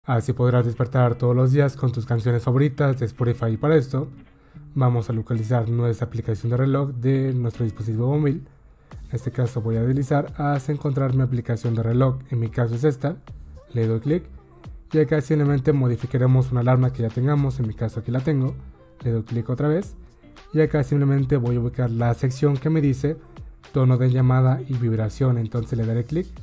Así podrás despertar todos los días con tus canciones favoritas de Spotify. Y para esto vamos a localizar nuestra aplicación de reloj de nuestro dispositivo móvil. En este caso voy a deslizar hasta encontrar mi aplicación de reloj. En mi caso es esta. Le doy clic y acá simplemente modificaremos una alarma que ya tengamos. En mi caso aquí la tengo. Le doy clic otra vez y acá simplemente voy a ubicar la sección que me dice tono de llamada y vibración. Entonces le daré clic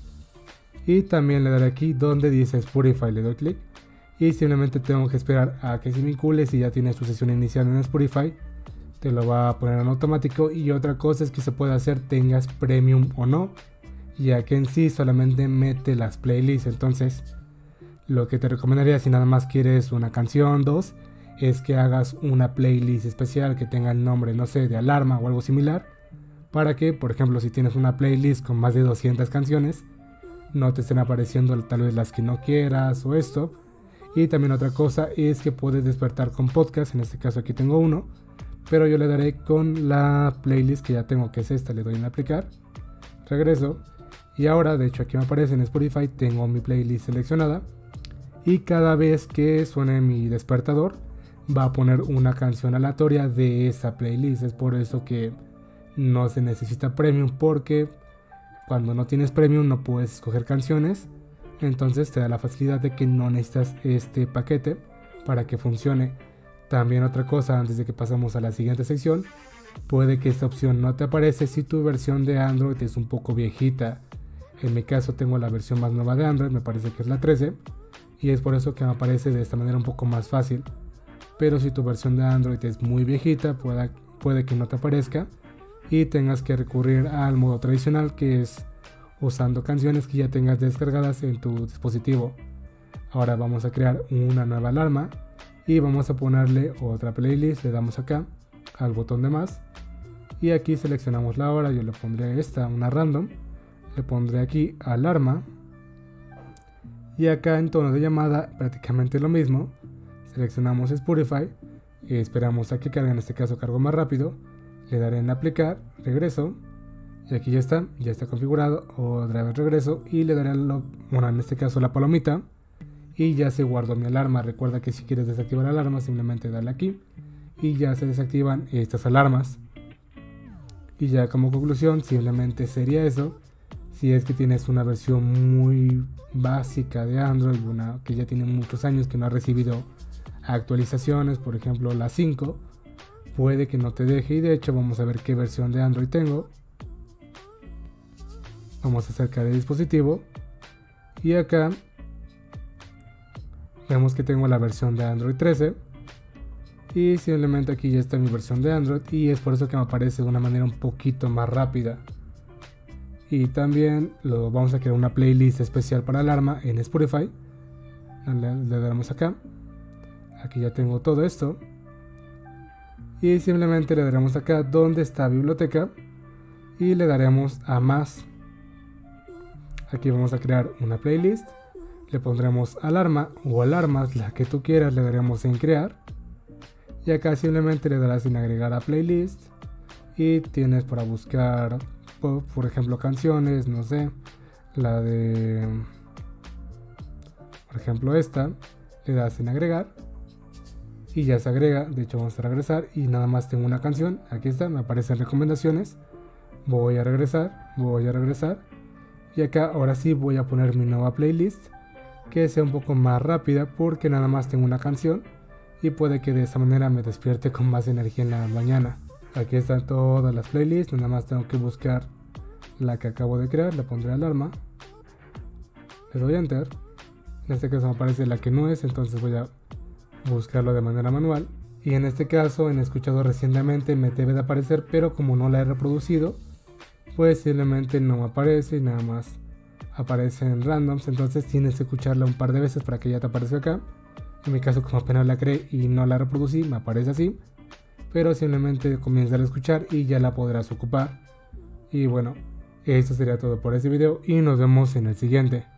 y también le daré aquí donde dice Spotify. Le doy clic y simplemente tengo que esperar a que se vincule. Si ya tienes tu sesión inicial en Spotify, te lo va a poner en automático. Y otra cosa es que se puede hacer tengas premium o no, ya que en sí solamente mete las playlists. Entonces lo que te recomendaría, si nada más quieres una canción, dos, es que hagas una playlist especial que tenga el nombre, no sé, de alarma o algo similar, para que, por ejemplo, si tienes una playlist con más de 200 canciones, no te estén apareciendo tal vez las que no quieras o esto. Y también otra cosa es que puedes despertar con podcast. En este caso aquí tengo uno, pero yo le daré con la playlist que ya tengo, que es esta. Le doy en aplicar, regreso y ahora de hecho aquí me aparece en Spotify, tengo mi playlist seleccionada y cada vez que suene mi despertador va a poner una canción aleatoria de esa playlist. Es por eso que no se necesita premium, porque cuando no tienes premium no puedes escoger canciones. Entonces te da la facilidad de que no necesitas este paquete para que funcione. También otra cosa, antes de que pasemos a la siguiente sección, puede que esta opción no te aparece si tu versión de Android es un poco viejita. En mi caso tengo la versión más nueva de Android, me parece que es la 13, y es por eso que me aparece de esta manera un poco más fácil. Pero si tu versión de Android es muy viejita, puede que no te aparezca y tengas que recurrir al modo tradicional, que es usando canciones que ya tengas descargadas en tu dispositivo. Ahora vamos a crear una nueva alarma y vamos a ponerle otra playlist. Le damos acá al botón de más y aquí seleccionamos la hora. Yo le pondré esta, una random. Le pondré aquí alarma y acá en tono de llamada prácticamente lo mismo. Seleccionamos Spotify y esperamos a que cargue. En este caso cargo más rápido. Le daré en aplicar, regreso y aquí ya está configurado. Otra vez regreso y le daré en este caso la palomita y ya se guardó mi alarma. Recuerda que si quieres desactivar la alarma, simplemente dale aquí y ya se desactivan estas alarmas. Y ya como conclusión simplemente sería eso. Si es que tienes una versión muy básica de Android, una que ya tiene muchos años que no ha recibido actualizaciones, por ejemplo la 5, puede que no te deje. Y de hecho vamos a ver qué versión de Android tengo. Vamos acerca del dispositivo y acá vemos que tengo la versión de Android 13 y simplemente aquí ya está mi versión de Android y es por eso que me aparece de una manera un poquito más rápida. Y también vamos a crear una playlist especial para alarma en Spotify. Le damos acá, aquí ya tengo todo esto y simplemente le daremos acá donde está biblioteca y le daremos a más. Aquí vamos a crear una playlist, le pondremos alarma o alarmas, la que tú quieras. Le daremos en crear y acá simplemente le darás en agregar a playlist y tienes para buscar por ejemplo canciones, no sé, la de por ejemplo esta, le das en agregar y ya se agrega. De hecho vamos a regresar y nada más tengo una canción, aquí está, me aparecen recomendaciones. Voy a regresar y acá ahora sí voy a poner mi nueva playlist, que sea un poco más rápida porque nada más tengo una canción y puede que de esta manera me despierte con más energía en la mañana. Aquí están todas las playlists, nada más tengo que buscar la que acabo de crear. Le pondré alarma, le doy enter. En este caso me aparece la que no es, entonces voy a buscarlo de manera manual. Y en este caso, en escuchado recientemente, me debe de aparecer, pero como no la he reproducido, pues simplemente no me aparece y nada más aparece en randoms. Entonces tienes que escucharla un par de veces para que ya te aparezca acá. En mi caso, como apenas la creé y no la reproducí, me aparece así, pero simplemente comienza a escuchar y ya la podrás ocupar. Y bueno, esto sería todo por este video y nos vemos en el siguiente.